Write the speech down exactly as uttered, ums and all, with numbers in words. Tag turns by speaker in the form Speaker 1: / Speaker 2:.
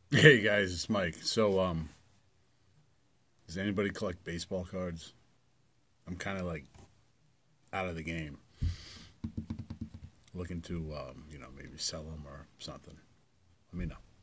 Speaker 1: Hey guys, it's Mike. So, um, does anybody collect baseball cards? I'm kind of like out of the game, looking to, um, you know, maybe sell them or something. Let me know.